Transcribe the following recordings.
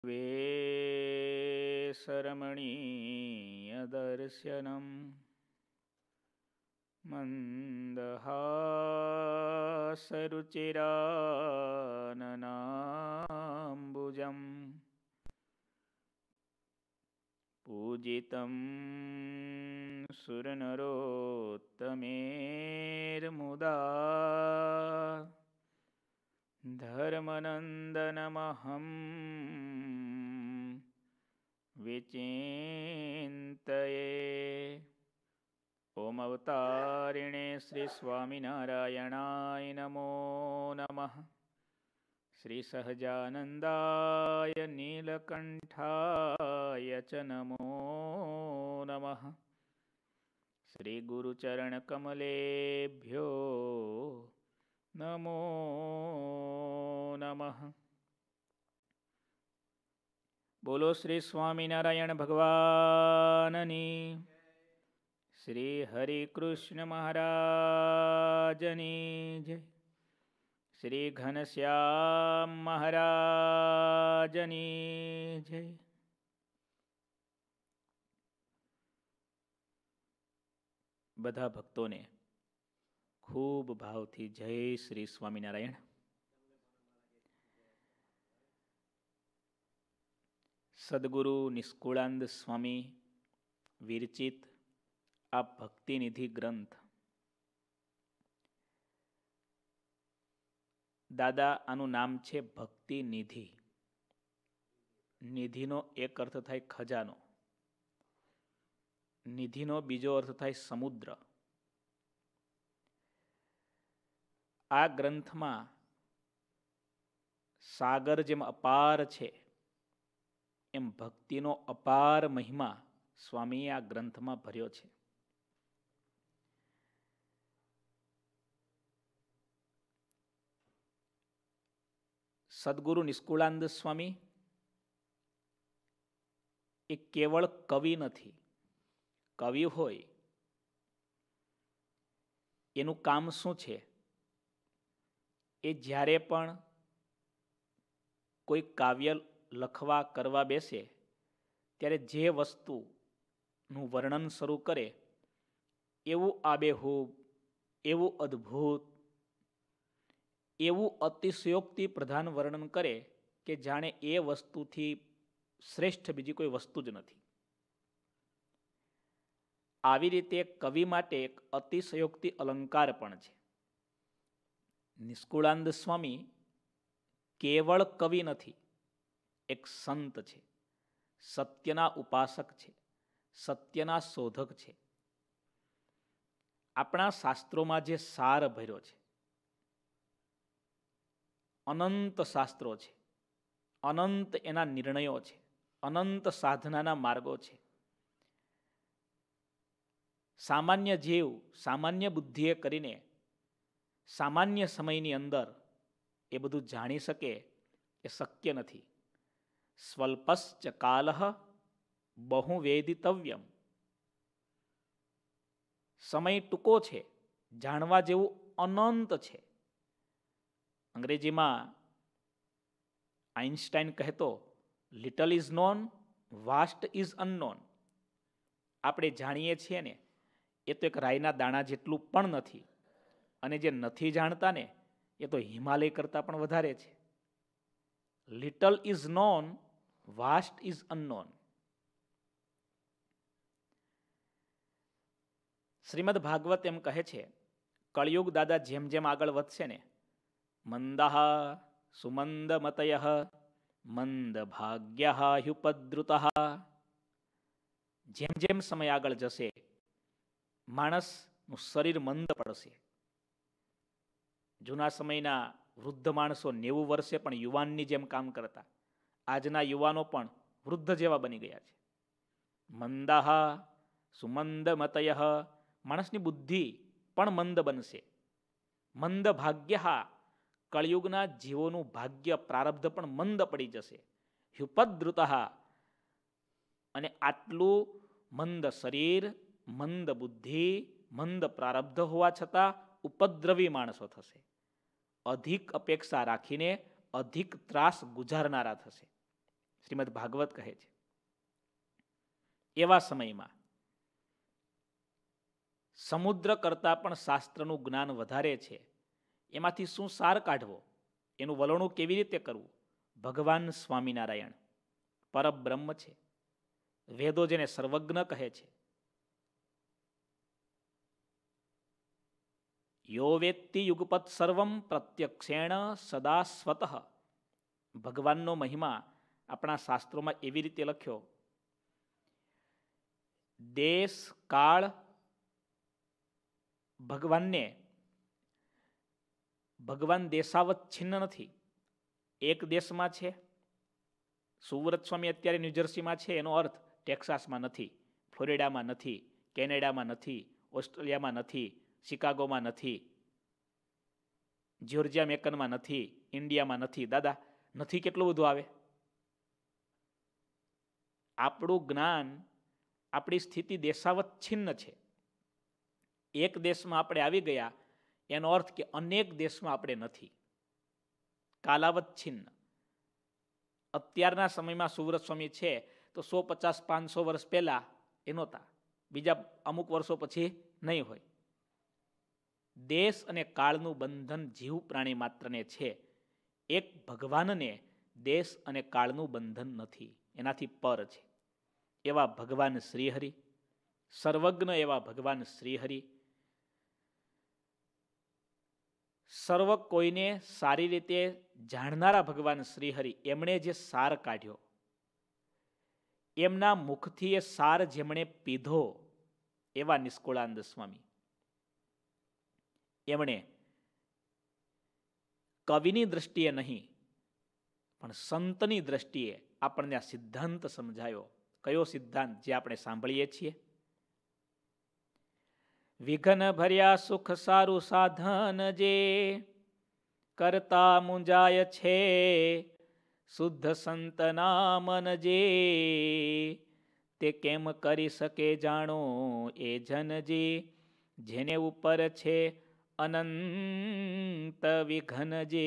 वेशरमणीयदर्शनं मन्दहासरुचिराननाम्बुजं पूजितं सुरनरोत्तमेर्मुदा धर्मनन्दनमहं विचिन्तये। ओम अवतारिणे श्री स्वामिनारायणाय नमो नमः। श्री सहजानन्दाय नीलकण्ठाय च नमो नमः। श्री गुरुचरणकमलेभ्यो नमो नमः। बोलो श्री स्वामिनारायण भगवाननी, श्री हरि कृष्ण महाराजनी जय, श्री घनश्याम महाराजनी जय। બધા ભક્તોને ખૂબ ભાવથી જય શ્રી સ્વામિનારાયણ। સદગુરુ નિષ્કુળાનંદ સ્વામી વિરચિત આ ભક્તિનિધિ ગ્રંથ, દાદા આનું નામ છે ભક્તિનિધિ। નિધિનો એક અર્થ થાય ખજાનો, નિધિનો બીજો અર્થ થાય સમુદ્ર। આ ગ્રંથમાં સાગર જેમ અપાર છે એમ ભક્તિનો અપાર મહિમા સ્વામીએ આ ગ્રંથમાં ભર્યો છે। સદગુરુ નિષ્કુળાનંદ સ્વામી એ કેવળ કવિ નથી। કવિ હોય એનું કામ શું છે? એ જ્યારે પણ કોઈ કાવ્ય લખવા કરવા બેસે ત્યારે જે વસ્તુનું વર્ણન શરૂ કરે એવું આબેહૂબ, એવું અદ્ભુત, એવું અતિશયોક્તિ પ્રધાન વર્ણન કરે કે જાણે એ વસ્તુથી શ્રેષ્ઠ બીજી કોઈ વસ્તુ જ નથી। આવી રીતે કવિ માટે એક અતિશયોક્તિ અલંકાર પણ છે। નિષ્કુળાનંદ સ્વામી કેવળ કવિ નથી, એક સંત છે, સત્યના ઉપાસક છે, સત્યના શોધક છે। આપણા શાસ્ત્રોમાં જે સાર ભર્યો છે, અનંત શાસ્ત્રો છે, અનંત એના નિર્ણયો છે, અનંત સાધનાના માર્ગો છે। સામાન્ય જીવ સામાન્ય બુદ્ધિએ કરીને સામાન્ય સમયની અંદર એ બધું જાણી શકે એ શક્ય નથી। સ્વલ્પશ્ચ કાલઃ બહુ વેદિતવ્યમ, સમય ટૂંકો છે, જાણવા જેવું અનંત છે। અંગ્રેજીમાં આઇન્સ્ટાઈન કહેતો little is known, vast is unknown. આપણે જાણીએ છીએ ને એ તો એક રાઈના દાણા જેટલું પણ નથી, અને જે નથી જાણતા ને એ તો હિમાલય કરતાં પણ વધારે છે। Little is known, vast is unknown. Shrimad Bhagavat એમ કહે છે, કળિયુગ દાદા જેમ જેમ આગળ વધશે ને, મંદઃ સુમંદ મતયઃ મંદ ભાગ્યઃ હ્યુપદ્રુતઃ, જેમ જેમ સમય આગળ જશે માણસનું શરીર મંદ પડશે। જૂના સમયના વૃદ્ધ માણસો 90 વર્ષે પણ યુવાનની જેમ કામ કરતા, આજના યુવાનો પણ વૃદ્ધ જેવા બની ગયા છે। મંદઃ સુમંદ મતયઃ, માણસની બુદ્ધિ પણ મંદ બનશે। મંદ ભાગ્ય, કળિયુગના જીવોનું ભાગ્ય પ્રારબ્ધ પણ મંદ પડી જશે। હ્યુપદ્રુત, અને આટલું મંદ શરીર, મંદ બુદ્ધિ, મંદ પ્રારબ્ધ હોવા છતાં ઉપદ્રવી માણસો થશે, અધિક અપેક્ષા રાખીને અધિક ત્રાસ ગુજારનારા થશે। શ્રીમદ ભાગવત કહે છે. એવા સમયમાં સમુદ્ર કરતાં પણ શાસ્ત્રનું જ્ઞાન વધારે છે. એમાંથી શું સાર કાઢવો, એનું વલણું કેવી રીતે કરવું? ભગવાન સ્વામિનારાયણ પરબ્રહ્મ છે. વેદો જેને સર્વજ્ઞ કહે છે. યો વેત્તિ યુગપત સર્વમ પ્રત્યક્ષેણ સદા સ્વતઃ. ભગવાનનો મહિમા આપણા શાસ્ત્રોમાં એવી રીતે લખ્યો, દેશ કાળ ભગવાન દેશાવચ્છિન્ન નથી. એક દેશમાં છે. સુવ્રત સ્વામી અત્યારે ન્યૂજર્સીમાં છે, એનો અર્થ ટેક્સાસમાં નથી, ફ્લોરિડામાં નથી, કેનેડામાં નથી, ઓસ્ટ્રેલિયામાં નથી, શિકાગોમાં નથી, જ્યોર્જિયા મેકનમાં નથી, ઇન્ડિયામાં નથી. દાદા, નથી કેટલું બધું આવે. આપણું જ્ઞાન, આપણી સ્થિતિ દેશાવચ્છિન્ન છે. એક દેશમાં આપણે આવી ગયા એનો અર્થ કે અનેક દેશમાં આપણે નથી. કાલાવચ્છિન્ન. અત્યારના સમયમાં સુવ્રત સ્વામી છે તો 150, 500 વર્ષ પહેલા એ નહોતા, બીજા અમુક વર્ષો પછી નહીં હોય. દેશ અને કાળનું બંધન જીવ પ્રાણી માત્રને છે. એક ભગવાનને દેશ અને કાળનું બંધન નથી, એનાથી પર છે. એવા ભગવાન શ્રીહરિ, સર્વજ્ઞ એવા ભગવાન શ્રીહરિ, સર્વ કોઈને સારી રીતે જાણનારા ભગવાન શ્રીહરિ, એમણે જે સાર કાઢ્યો, એમના મુખથી એ સાર જેમણે પીધો એવા નિષ્કુળાનંદ સ્વામી, એમણે કવિની દ્રષ્ટિએ નહીં પણ સંતની દ્રષ્ટિએ આપણને આ સિદ્ધાંત સમજાયો. કયો સિદ્ધાંત? જે આપણે સાંભળીએ છીએ. વિઘન ભર્યા સુખ સારું સાધન જે કરતા મુંજાય છે, શુદ્ધ સંતના મન જે તે કેમ કરી શકે જાણો એ જનજી, જેને ઉપર છે અનંત વિઘન જે.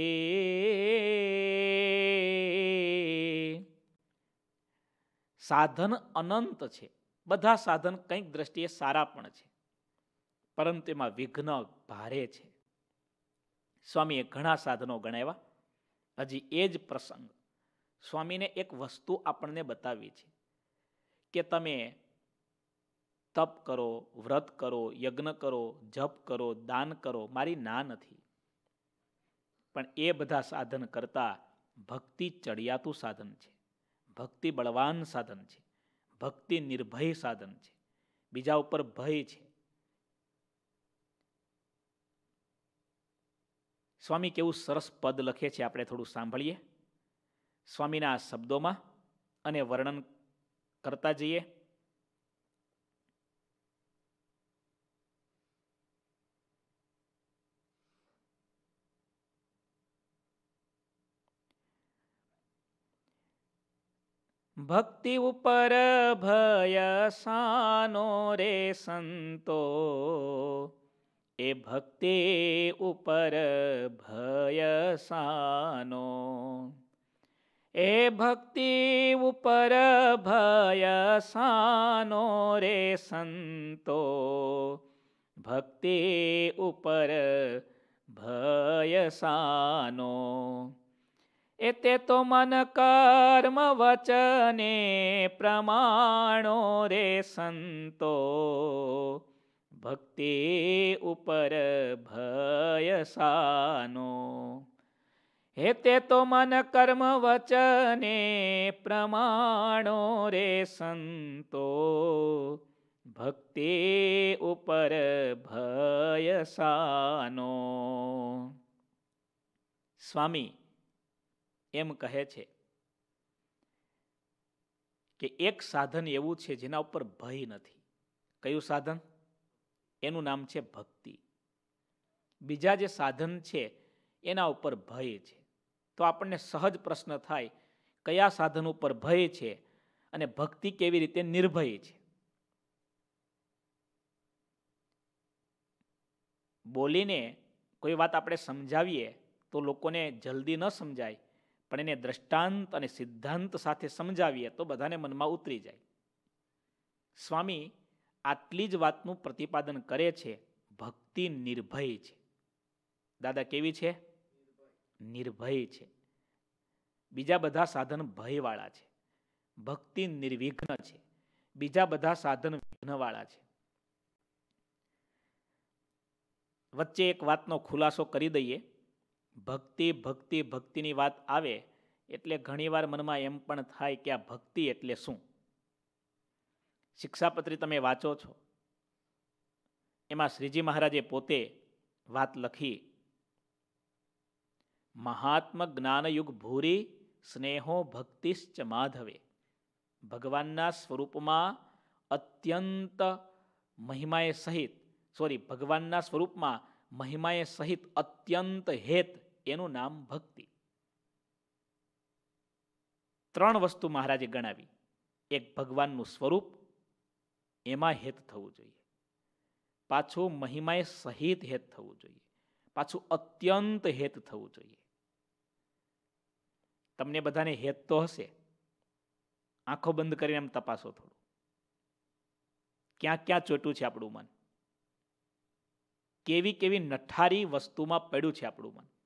સાધન અનંત છે. બધા સાધન કંઈક દ્રષ્ટિએ સારા પણ છે, પરંતુ એમાં વિઘ્ન ભારે છે. સ્વામીએ ઘણા સાધનો ગણાવ્યા. હજી એ જ પ્રસંગ સ્વામીને એક વસ્તુ આપણને બતાવી છે કે તમે તપ કરો, વ્રત કરો, યજ્ઞ કરો, જપ કરો, દાન કરો, મારી ના નથી. પણ એ બધા સાધન કરતા ભક્તિ ચડિયાતું સાધન છે, ભક્તિ બળવાન સાધન છે, ભક્તિ નિર્ભય સાધન છે, બીજા ઉપર ભય છે. સ્વામી કેવું સરસ પદ લખે છે, આપણે થોડું સાંભળીએ સ્વામીના શબ્દોમાં અને વર્ણન કરતા જઈએ. ભક્તિ ઉપર ભય સાનો રે સંતો, એ ભક્તિ ઉપર ભય સાનો, એ ભક્તિ ઉપર ભય સાનો રે સંતો, ભક્તિ ઉપર ભય સાનો. એ તે તો મન કર્મ વચને પ્રમાણો રે સંતો, ભક્તિ ઉપર ભય સાનો. હે તે તો મન કર્મ વચને પ્રમાણો રે સંતો, ભક્તિ ઉપર ભય સાનો. સ્વામી એમ કહે છે કે એક સાધન એવું છે જેના ઉપર ભય નથી. કયું સાધન? એનું નામ છે ભક્તિ. બીજા જે સાધન છે એના ઉપર ભય છે. તો આપણને સહજ પ્રશ્ન થાય, કયા સાધન ઉપર ભય છે અને ભક્તિ કેવી રીતે નિર્ભય છે? બોલીને કોઈ વાત આપણે સમજાવીએ તો લોકોને જલ્દી ન સમજાય, પણ એને દ્રષ્ટાંત અને સિદ્ધાંત સાથે સમજાવીએ તો બધાને મનમાં ઉતરી જાય. સ્વામી આટલી જ વાતનું પ્રતિપાદન કરે છે. ભક્તિ નિર્ભય છે. દાદા કેવી છે? નિર્ભય છે. બીજા બધા સાધન ભયવાળા છે. ભક્તિ નિર્વિઘ્ન છે. બીજા બધા સાધન વિઘ્નવાળા છે. વચ્ચે એક વાતનો ખુલાસો કરી દઈએ. ભક્તિ ભક્તિ ભક્તિની વાત આવે એટલે ઘણીવાર મનમાં એમ પણ થાય કે આ ભક્તિ એટલે શું? શિક્ષાપત્રી તમે વાંચો છો, એમાં શ્રીજી મહારાજે પોતે વાત લખી. મહાત્મ જ્ઞાનયુગ ભૂરી સ્નેહો ભક્તિશ્ચ માધવે. ભગવાનના સ્વરૂપમાં અત્યંત મહિમાએ સહિત ભગવાનના સ્વરૂપમાં મહિમાએ સહિત અત્યંત હેત, એનું નામ ભક્તિ. 3 વસ્તુ મહારાજે ગણાવી. એક ભગવાનનું સ્વરૂપ, એમાં હેત થવું જોઈએ. પાછું મહિમાએ સહિત હેત થવું જોઈએ. પાછું અત્યંત હેત થવું જોઈએ. તમને બધાને હેત તો હશે. આંખો બંધ કરીને એમ તપાસો થોડું. ક્યાં ક્યાં ચોટ્યું છે આપણું મન? કેવી કેવી નઠારી વસ્તુમાં પડ્યું છે આપણું મન?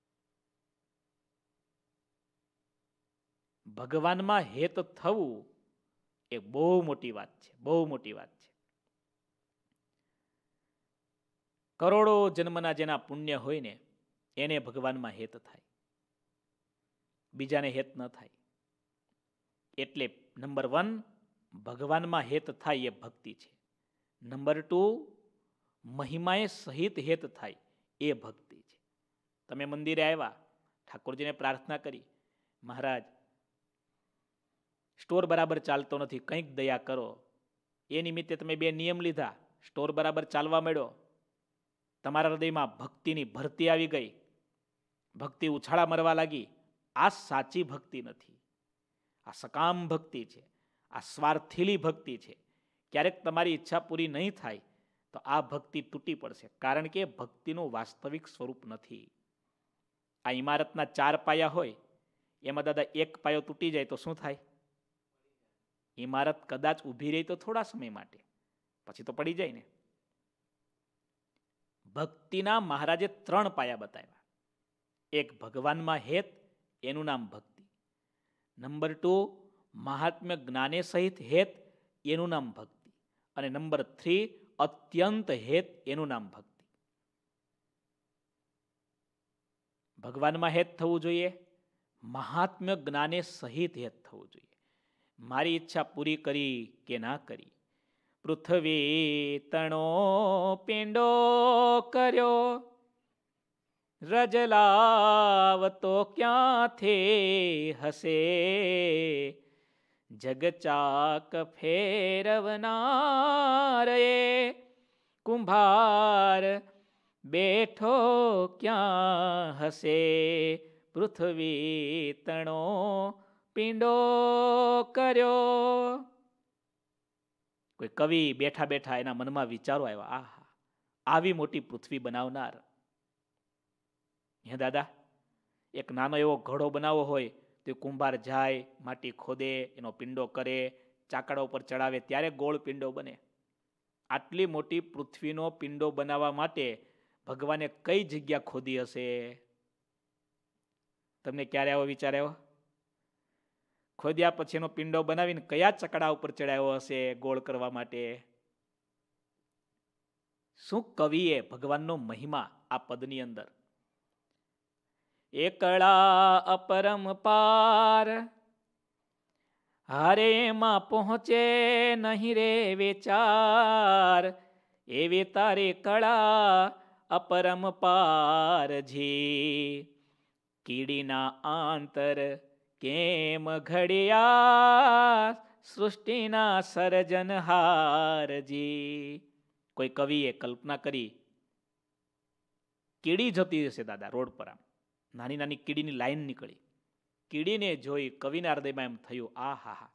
ભગવાનમાં હેત થવું એ બહુ મોટી વાત છે. બહુ મોટી વાત છે. કરોડો જન્મના જેના પુણ્ય હોય ને એને ભગવાનમાં હેત થાય, બીજાને હેત ન થાય. એટલે નંબર 1 ભગવાનમાં હેત થાય એ ભક્તિ છે. નંબર 2 મહિમાએ સહિત હેત થાય એ ભક્તિ છે. તમે મંદિરે આવ્યા, ઠાકોરજીને પ્રાર્થના કરી, મહારાજ સ્ટોર બરાબર ચાલતો નથી, કંઈક દયા કરો. એ નિમિત્તે તમે 2 નિયમ લીધા, સ્ટોર બરાબર ચાલવા માંડ્યો. તમારા હૃદયમાં ભક્તિની ભરતી આવી ગઈ, ભક્તિ ઉછાળા મરવા લાગી. આ સાચી ભક્તિ નથી. આ સકામ ભક્તિ છે. આ સ્વાર્થીલી ભક્તિ છે. ક્યારેક તમારી ઈચ્છા પૂરી નહીં થાય તો આ ભક્તિ તૂટી પડશે. કારણ કે ભક્તિનું વાસ્તવિક સ્વરૂપ નથી. આ ઇમારતના 4 પાયા હોય, એમાં દાદા 1 પાયો તૂટી જાય તો શું થાય? ઇમારત કદાચ ઊભી રહી તો થોડા સમય માટે, પછી તો પડી જાય ને. ભક્તિના મહારાજે 3 પાયા બતાવ્યા. એક ભગવાનમાં હેત, એનું નામ ભક્તિ. નંબર 2 મહાત્મ્ય જ્ઞાને સહિત હેત, એનું નામ ભક્તિ. અને નંબર 3 અત્યંત હેત, એનું નામ ભક્તિ. ભગવાનમાં હેત થવું જોઈએ, મહાત્મ્ય જ્ઞાને સહિત હેત થવું જોઈએ. મારી ઈચ્છા પૂરી કરી કે ના કરી, પૃથ્વી તણો પિંડો કર્યો, રજલાવતો ક્યાંથી હસે, જગચાક ફેરવનાર એ કુંભાર બેઠો ક્યાં હસે, પૃથ્વી તણો પિંડો કર્યો. કોઈ કવિ બેઠા બેઠા એના મનમાં વિચારો આવ્યા, આહા, આવી મોટી પૃથ્વી બનાવનાર. હે દાદા, એક નાનો એવો ઘડો બનાવવો હોય તો કુંભાર જાય, માટી ખોદે, એનો પિંડો કરે, ચાકડા ઉપર ચડાવે, ત્યારે ગોળ પિંડો બને. આટલી મોટી પૃથ્વીનો પિંડો બનાવવા માટે ભગવાને કઈ જગ્યા ખોદી હશે? તમને ક્યારે આવો વિચાર આવ્યો? ખોદ્યા પછી એનો પિંડો બનાવીને કયા ચકડા ઉપર ચડાવ્યો હશે ગોળ કરવા માટે? શું કવિએ ભગવાનનો મહિમા આ પદની અંદર. એકળા અપરંપાર, હારે માં પહોંચે નહીં રે વિચાર, એવી તારી કળા અપરંપારજી, કીડીના આંતર કેમ ઘડિયા, સૃષ્ટિના સર્જનહારજી. કોઈ કવિએ કલ્પના કરી, કીડી જતી હશે દાદા રોડ પર, આમ નાની નાની કીડીની લાઈન નીકળી. કીડીને જોઈ કવિના હૃદયમાં એમ થયું, આ હા હા,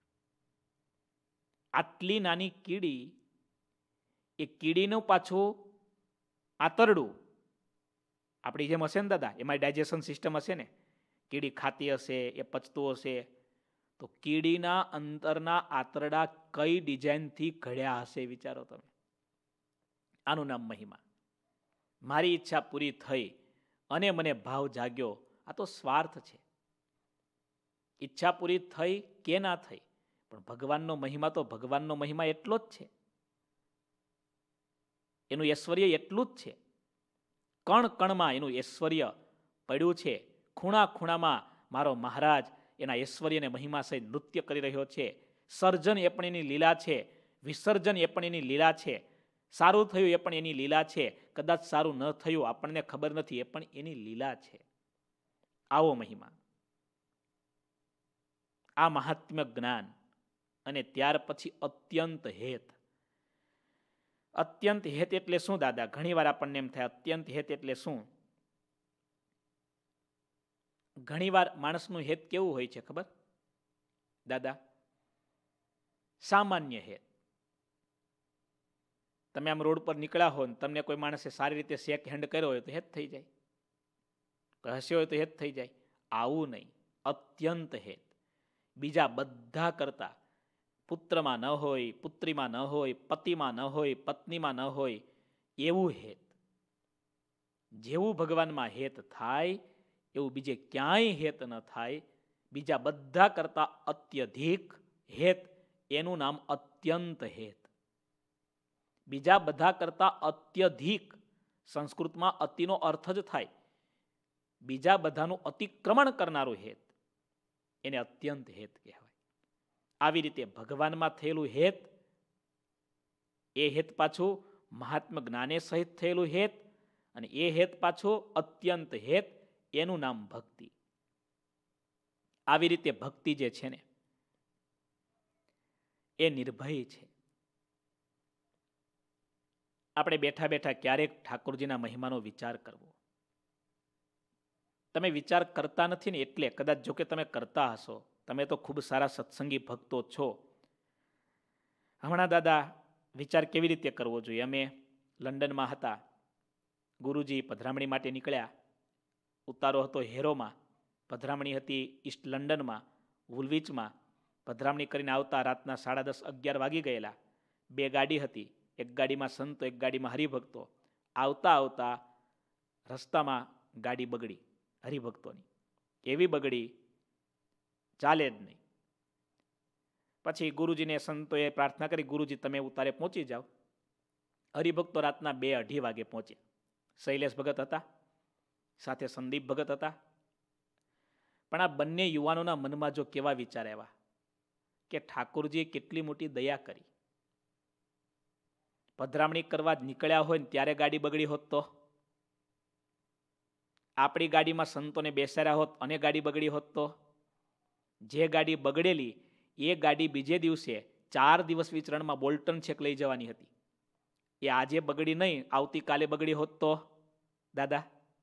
આટલી નાની કીડી, એ કીડીનું પાછું આંતરડું આપણી જેમ હશે ને દાદા, એમાં ડાયજેશન સિસ્ટમ હશે ને, કીડી ખાતી હશે, એ પચતું હશે, તો કીડીના અંતરના આંતરડા કઈ ડિઝાઇનથી ઘડ્યા હશે વિચારો તમે. આનું નામ મહિમા. મારી ઈચ્છા પૂરી થઈ અને મને ભાવ જાગ્યો, આ તો સ્વાર્થ છે. ઈચ્છા પૂરી થઈ કે ના થઈ, પણ ભગવાનનો મહિમા તો ભગવાનનો મહિમા એટલો જ છે. એનું ઐશ્વર્ય એટલું જ છે. કણ કણમાં એનું ઐશ્વર્ય પડ્યું છે. ખૂણા ખૂણામાં મારો મહારાજ એના ઐશ્વર્યને મહિમા સહિત નૃત્ય કરી રહ્યો છે. સર્જન એ પણ એની લીલા છે, વિસર્જન એ પણ એની લીલા છે, સારું થયું એ પણ એની લીલા છે, કદાચ સારું ન થયું આપણને ખબર નથી, એ પણ એની લીલા છે. આવો મહિમા, આ મહાત્મ્ય જ્ઞાન. અને ત્યાર પછી અત્યંત હેત. અત્યંત હેત એટલે શું દાદા? ઘણી વાર આપણને એમ થાય અત્યંત હેત એટલે શું? ઘણીવાર માણસનું હેત કેવું હોય છે ખબર દાદા? સામાન્ય હેત. તમે આમ રોડ પર નીકળ્યા હો ને તમને કોઈ માણસે સારી રીતે શેક હેન્ડ કર્યો હોય તો હેત થઈ જાય, હસ્યો હોય તો હેત થઈ જાય. આવું નહીં, અત્યંત હેત. બીજા બધા કરતા પુત્રમાં ન હોય, પુત્રીમાં ન હોય, પતિમાં ન હોય, પત્નીમાં ન હોય એવું હેત. જેવું ભગવાનમાં હેત થાય એવું બીજે ક્યાંય હેત ન થાય. બીજા બધા કરતા અત્યધિક હેત, એનું નામ અત્યંત હેત. બીજા બધા કરતા અત્યધિક, સંસ્કૃતમાં અતિનો અર્થ જ થાય બીજા બધાનું અતિક્રમણ કરનારું હેત, એને અત્યંત હેત કહેવાય. આવી રીતે ભગવાનમાં થયેલું હેત, એ હેત પાછું મહાત્મા જ્ઞાને સહિત થયેલું હેત, અને એ હેત પાછું અત્યંત હેત, એનું નામ ભક્તિ. આવી રીતે ભક્તિ જે છે ને એ નિર્ભય છે. આપણે બેઠા બેઠા ક્યારેક ઠાકોરજીના મહિમાનો વિચાર કરવો. તમે વિચાર કરતા નથી ને એટલે, કદાચ જો કે તમે કરતા હશો, તમે તો ખૂબ સારા સત્સંગી ભક્તો છો. હમણાં દાદા વિચાર કેવી રીતે કરવો જોઈએ? અમે લંડનમાં હતા, ગુરુજી પધરામણી માટે નીકળ્યા. ઉતારો હતો હેરોમાં, પધરામણી હતી ઈસ્ટ લંડનમાં, વુલવિચમાં. પધરામણી કરીને આવતા રાતના 10:30-11 વાગી ગયેલા. 2 ગાડી હતી, એક ગાડીમાં સંતો, એક ગાડીમાં હરિભક્તો. આવતા આવતા રસ્તામાં ગાડી બગડી હરિભક્તોની, એવી બગડી ચાલે જ નહીં. પછી ગુરુજીને સંતોએ પ્રાર્થના કરી, ગુરુજી તમે ઉતારે પહોંચી જાઓ. હરિભક્તો રાતના 2-2:30 વાગે પહોંચ્યા. શૈલેષ ભગત હતા, સાથે સંદીપ ભગત હતા. પણ આ બંને યુવાનોના મનમાં જો કેવા વિચાર આવ્યા કે ઠાકોરજીએ કેટલી મોટી દયા કરી. પધરામણી કરવા નીકળ્યા હોય ને ત્યારે ગાડી બગડી હોત તો, આપણી ગાડીમાં સંતોને બેસાડ્યા હોત અને ગાડી બગડી હોત તો, જે ગાડી બગડેલી એ ગાડી બીજે દિવસે 4 દિવસ વિચરણમાં બોલ્ટન છેક લઈ જવાની હતી. એ આજે બગડી નહીં, આવતીકાલે બગડી હોત તો દાદા.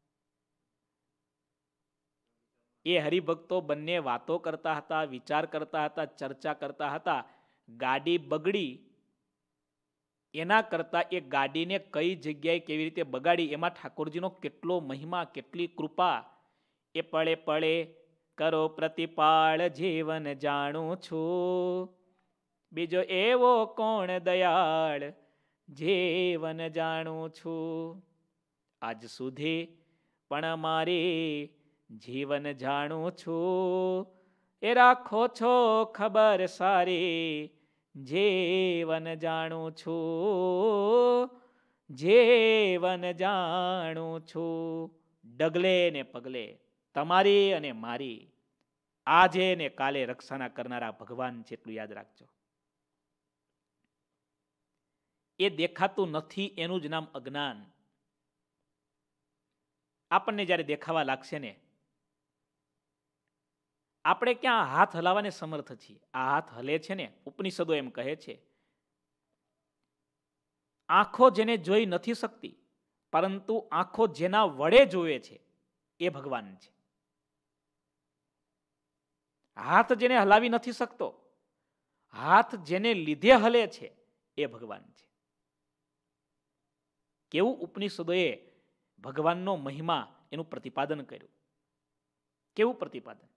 એ હરિભક્તો બંને વાતો કરતા હતા, વિચાર કરતા હતા, ચર્ચા કરતા હતા. ગાડી બગડી એના કરતા એ ગાડીને કઈ જગ્યાએ કેવી રીતે બગાડી એમાં ઠાકોરજીનો કેટલો મહિમા, કેટલી કૃપા. એ પળે પળે કરો પ્રતિપાળ જીવન જાણું છું, બીજો એવો કોણ દયાળ જીવન જાણું છું. આજ સુધી પણ મારી જીવન જાણું છું, એ રાખો છો ખબર સારી જીવન જાણું છું, જીવન જાણું છું. ડગલે ને પગલે તમારી અને મારી આજે ને કાલે રક્ષાના કરનારા ભગવાન છે, એટલું યાદ રાખજો. એ દેખાતું નથી એનું જ નામ અજ્ઞાન. આપણને જ્યારે દેખાવા લાગશે ને, આપણે ક્યાં હાથ હલાવવાને સમર્થ છીએ. આ હાથ હલે છે ને, ઉપનિષદો એમ કહે છે, આંખો જેને જોઈ નથી શકતી, પરંતુ આંખો જેના વડે જોવે છે એ ભગવાન છે. હાથ જેને હલાવી નથી શકતો, હાથ જેને લીધે હલે છે એ ભગવાન છે. કેવું ઉપનિષદોએ ભગવાનનો મહિમા એનું પ્રતિપાદન કર્યું. કેવું પ્રતિપાદન?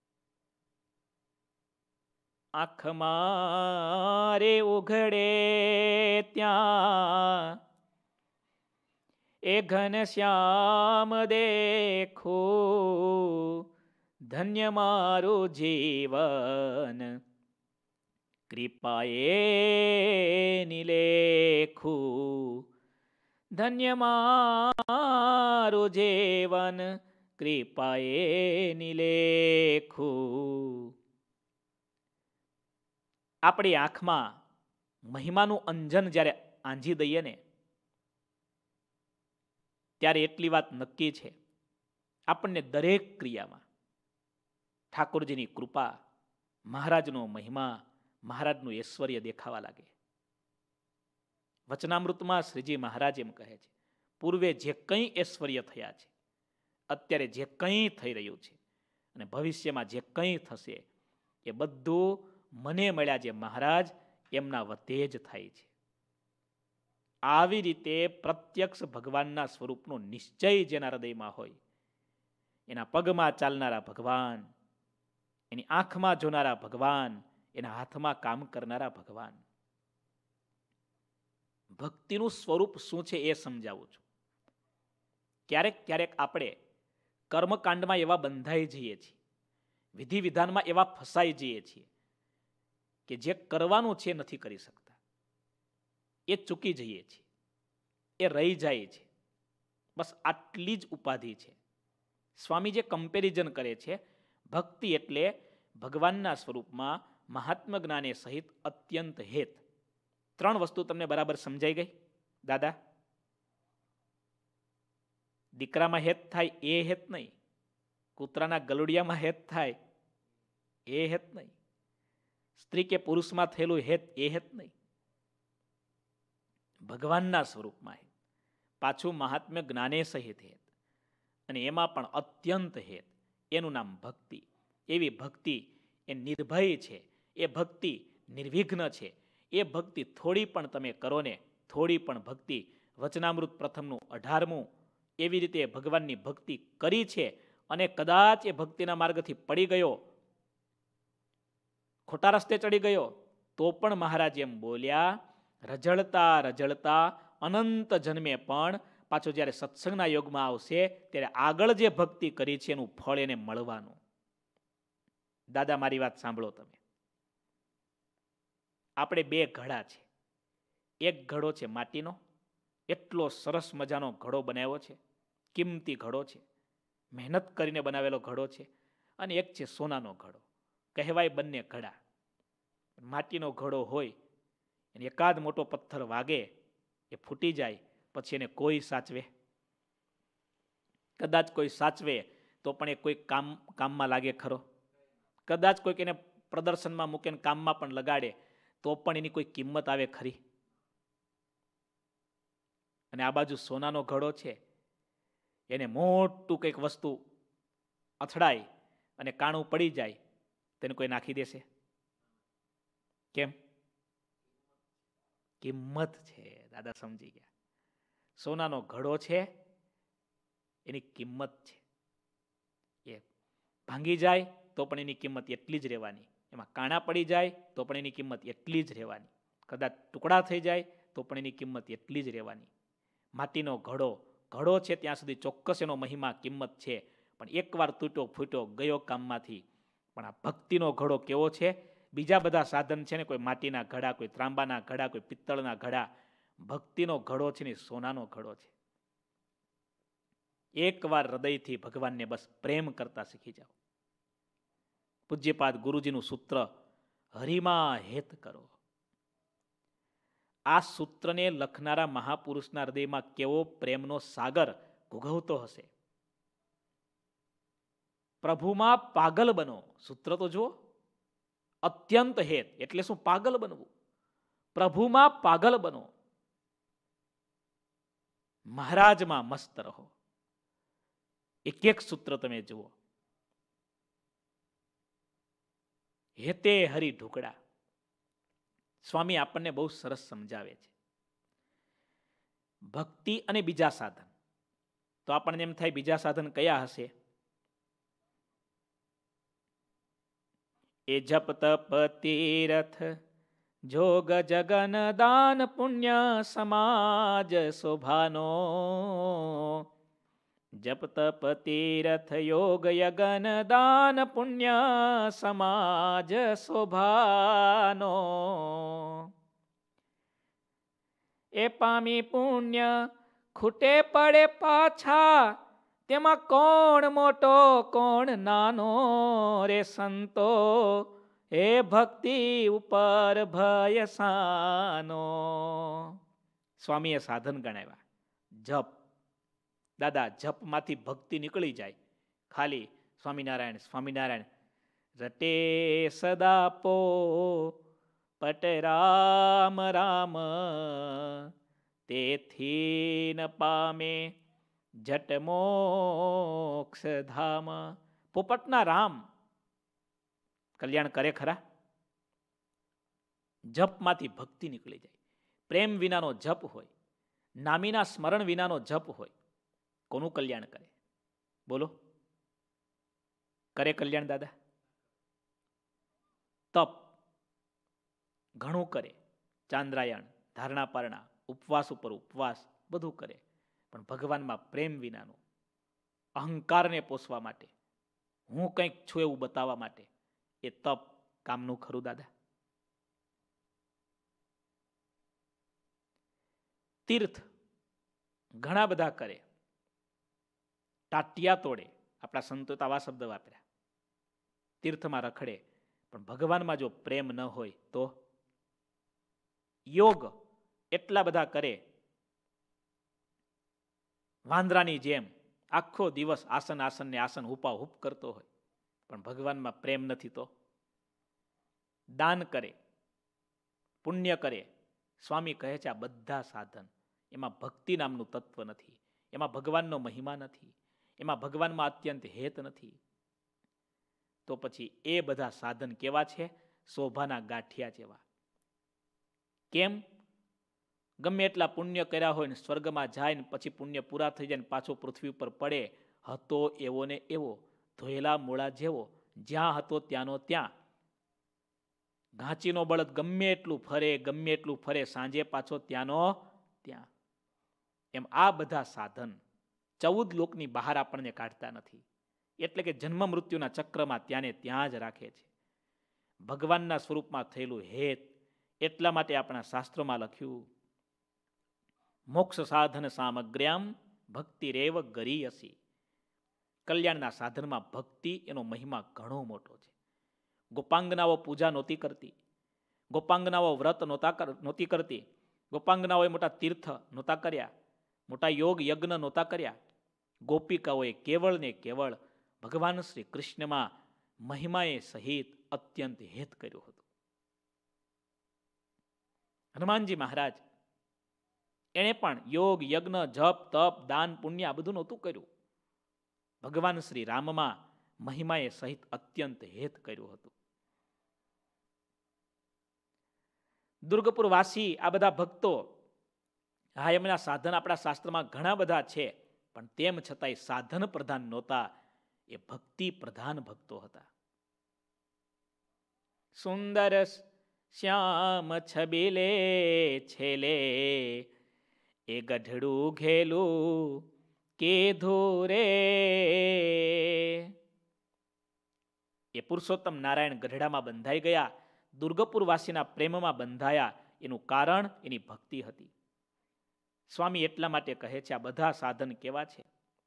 આંખ મારે ઉઘડે ત્યાં એ ઘન શ્યામ દેખો, ધન્ય મારું જીવન કૃપાએ નિલેખું, ધન્ય મારું જીવન કૃપાએ નિલેખું. આપણી આંખમાં મહિમાનું અંજન જ્યારે આંજી દઈએ ને ત્યારે એટલી વાત નક્કી છે, આપણને દરેક ક્રિયામાં ઠાકોરજીની કૃપા, મહારાજનો મહિમા, મહારાજનું ઐશ્વર્ય દેખાવા લાગે. વચનામૃતમાં શ્રીજી મહારાજ એમ કહે છે, પૂર્વે જે કંઈ ઐશ્વર્ય થયા છે, અત્યારે જે કંઈ થઈ રહ્યું છે અને ભવિષ્યમાં જે કંઈ થશે એ બધું મને મળ્યા જે મહારાજ એમના વતે જ થાય છે. આવી રીતે પ્રત્યક્ષ ભગવાનના સ્વરૂપનો નિશ્ચય જેના હૃદયમાં હોય, એના પગમાં ચાલનારા ભગવાન, એની આંખમાં જોનારા ભગવાન, એના હાથમાં કામ કરનારા ભગવાન. ભક્તિનું સ્વરૂપ શું છે એ સમજાવું છું. ક્યારેક ક્યારેક આપણે કર્મકાંડમાં એવા બંધાઈ જઈએ છીએ, વિધિ વિધાનમાં એવા ફસાઈ જઈએ છીએ કે જે કરવાનું છે નથી કરી શકતા, એ ચૂકી જઈએ છીએ, એ રહી જાય છે. બસ આટલી જ ઉપાધિ છે. સ્વામી જે કમ્પેરિઝન કરે છે, ભક્તિ એટલે ભગવાનના સ્વરૂપમાં મહાત્મ જ્ઞાને સહિત અત્યંત હેત. 3 વસ્તુ તમને બરાબર સમજાઈ ગઈ દાદા? દીકરામાં હેત થાય એ હેત નહીં, કૂતરાના ગલુડિયામાં હેત થાય એ હેત નહીં, સ્ત્રી કે પુરુષમાં થયેલું હેત એ હેત નહીં, ભગવાનના સ્વરૂપમાં હેત, પાછું મહાત્મ્ય જ્ઞાને સહિત હેત, અને એમાં પણ અત્યંત હેત. એનું નામ ભક્તિ. એવી ભક્તિ એ નિર્ભય છે, એ ભક્તિ નિર્વિઘ્ન છે. એ ભક્તિ થોડી પણ તમે કરો ને, થોડી પણ ભક્તિ, વચનામૃત પ્રથમનું 18મું એવી રીતે ભગવાનની ભક્તિ કરી છે અને કદાચ એ ભક્તિના માર્ગથી પડી ગયો, ખોટા રસ્તે ચડી ગયો, તો પણ મહારાજ એમ બોલ્યા, રજળતા રજળતા અનંત જન્મે પણ પાછો જ્યારે સત્સંગના યોગમાં આવશે ત્યારે આગળ જે ભક્તિ કરી છે એનું ફળ એને મળવાનું. દાદા મારી વાત સાંભળો તમે. આપણે 2 ઘડા છે. એક ઘડો છે માટીનો, એટલો સરસ મજાનો ઘડો બનાવ્યો છે, કિંમતી ઘડો છે, મહેનત કરીને બનાવેલો ઘડો છે. અને એક છે સોનાનો ઘડો. કહેવાય બંને ઘડા. માટીનો ઘડો હોય અને એકાદ મોટો પથ્થર વાગે, એ ફૂટી જાય, પછી એને કોઈ સાચવે? કદાચ કોઈ સાચવે તો પણ એ કોઈ કામમાં લાગે ખરો? કદાચ કોઈક એને પ્રદર્શનમાં મૂકીને કામમાં પણ લગાડે તો પણ એની કોઈ કિંમત આવે ખરી? અને આ બાજુ સોનાનો ઘડો છે, એને મોટું કંઈક વસ્તુ અથડાય અને કાણું પડી જાય, તેને કોઈ નાખી દેશે? કેમ? કિંમત છે. દાદા સમજી ગયા. સોનાનો ઘડો છે, એની કિંમત છે. એ ભાંગી જાય તો પણ એની કિંમત એટલી જ રહેવાની, એમાં કાણા પડી જાય તો પણ એની કિંમત એટલી જ રહેવાની, કદાચ ટુકડા થઈ જાય તો પણ એની કિંમત એટલી જ રહેવાની. માટીનો ઘડો ઘડો છે ત્યાં સુધી ચોક્કસ એનો મહિમા કિંમત છે, પણ એકવાર તૂટો ફૂટ્યો ગયો કામમાંથી. પણ આ ભક્તિનો ઘડો કેવો છે? બીજા બધા સાધન છે ને, કોઈ માટીના ઘડા, કોઈ ત્રાંબાના ઘડા, કોઈ પિત્તળના ઘડા. ભક્તિનો ઘડો છે ને સોનાનો ઘડો છે. એકવાર હૃદયથી ભગવાનને બસ પ્રેમ કરતા શીખી જાઓ. પૂજ્યપાદ ગુરુજીનું સૂત્ર, હરિમાં હેત કરો. આ સૂત્રને લખનારા મહાપુરુષના હૃદયમાં કેવો પ્રેમનો સાગર ઘૂઘવતો હશે. પ્રભુમાં પાગલ બનો. સૂત્ર તો જુઓ, અત્યંત હેત એટલે શું? પાગલ બનવું. પ્રભુમાં પાગલ બનો, મહારાજમાં મસ્ત રહો. એક એક સૂત્ર તમે જુઓ. હેતે હરી ઢુકડા. સ્વામી આપણને બહુ સરસ સમજાવે છે. ભક્તિ અને બીજા સાધન. તો આપણને એમ થાય બીજા સાધન કયા હશે? એ જપ તપ તીરથ જોગ જગન દાન પુણ્ય સમાજ શોભાનો. જપ તપ તીરથ યોગ યગન દાન પુણ્ય સમાજ શોભાનો. એ પામી પુણ્ય ખૂટે પડે પાછા, તેમાં કોણ મોટો કોણ નાનો રે સંતો, એ ભક્તિ ઉપર ભય સાનો. સ્વામીએ સાધન ગણાવ્યા. જપ, દાદા જપમાંથી ભક્તિ નીકળી જાય. ખાલી સ્વામિનારાયણ સ્વામિનારાયણ રટે સદા પો પટ રામ રામ, તેથી ન પામે જટ મોક્ષ ધામ. પોપટના રામ કલ્યાણ કરે ખરા? જપમાંથી ભક્તિ નીકળી જાય. પ્રેમ વિનાનો જપ હોય, નામીના સ્મરણ વિનાનો જપ હોય, કોનું કલ્યાણ કરે? બોલો, કરે કલ્યાણ દાદા? તપ ઘણું કરે, ચાંદ્રાયણ, ધારણા પારણા, ઉપવાસ ઉપર ઉપવાસ બધું કરે, પણ ભગવાનમાં પ્રેમ વિનાનું, અહંકારને પોષવા માટે, હું કંઈક છું એવું બતાવવા માટે, એ તપ કામનું ખરું દાદા? તીર્થ ઘણા બધા કરે, ટાટિયા તોડે, આપણા સંતો આવા શબ્દ વાપર્યા, તીર્થમાં રખડે, પણ ભગવાનમાં જો પ્રેમ ન હોય તો? યોગ એટલા બધા કરે, વાંદરાની જેમ આખો દિવસ આસન આસન ને આસન હુપા હુપ કરતો હોય, પણ ભગવાનમાં પ્રેમ નથી તો? દાન કરે, પુણ્ય કરે, સ્વામી કહે છે આ બધા સાધન, એમાં ભક્તિ નામનું તત્વ નથી, એમાં ભગવાનનો મહિમા નથી, એમાં ભગવાનમાં અત્યંત હેત નથી. તો પછી એ બધા સાધન કેવા છે? શોભાના ગાંઠિયા જેવા. કેમ? ગમે એટલા પુણ્ય કર્યા હોય ને સ્વર્ગમાં જાય ને પછી પુણ્ય પૂરા થઈ જાય ને પાછો પૃથ્વી ઉપર પડે, હતો એવો ને એવો, ધોયેલા મૂળા જેવો, જ્યાં હતો ત્યાંનો ત્યાં. ઘાંચીનો બળદ ગમે એટલું ફરે, સાંજે પાછો ત્યાંનો ત્યાં. એમ આ બધા સાધન 14 લોકની બહાર આપણને કાઢતા નથી, એટલે કે જન્મ મૃત્યુના ચક્રમાં ત્યાંને ત્યાં જ રાખે છે. ભગવાનના સ્વરૂપમાં થયેલું હેત, એટલા માટે આપણા શાસ્ત્રોમાં લખ્યું, મોક્ષ સાધન સામગ્ર્યામ ભક્તિ રેવ ગરીયસી. કલ્યાણના સાધનમાં ભક્તિ, એનો મહિમા ઘણો મોટો છે. ગોપાંગનાઓ પૂજા નહોતી કરતી, ગોપાંગનાઓ વ્રત નહોતી કરતી, ગોપાંગનાઓએ મોટા તીર્થ નહોતા કર્યા, મોટા યોગ યજ્ઞ નહોતા કર્યા. ગોપિકાઓએ કેવળ ને કેવળ ભગવાન શ્રી કૃષ્ણમાં મહિમાએ સહિત અત્યંત હેત કર્યું હતું. હનુમાનજી મહારાજ એણે પણ યોગ યજ્ઞ જપ તપ દાન પુણ્ય આ બધું નહોતું કર્યું, ભગવાન શ્રી રામમાં મહિમાએ સહિત અત્યંત હેત કર્યું હતું. દુર્ગપુર વાસી આ બધા ભક્તો, હા એમના સાધન આપણા શાસ્ત્રમાં ઘણા બધા છે, પણ તેમ છતાંય સાધન પ્રધાન નહોતા, એ ભક્તિ પ્રધાન ભક્તો હતા. સુંદર શ્યામ છબીલે છેલે, એ ગઢડું ઘેલું કીધું રે. એ પુરુષોત્તમ નારાયણ ગઢડામાં બંધાઈ ગયા, દુર્ગપુર વાસીના પ્રેમમાં બંધાયા. એનું કારણ એની ભક્તિ હતી. સ્વામી એટલા માટે કહે છે આ બધા સાધન કેવા છે?